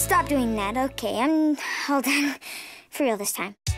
Stop doing that. Okay, I'm all done. For real this time.